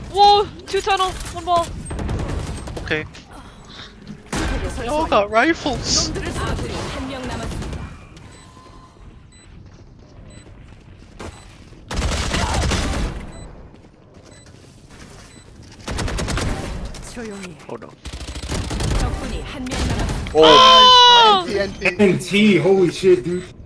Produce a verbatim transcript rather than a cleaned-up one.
Whoa, two tunnel, one wall. Okay. They all got rifles. Oh no. Oh! N T, N T. N T, holy shit, dude.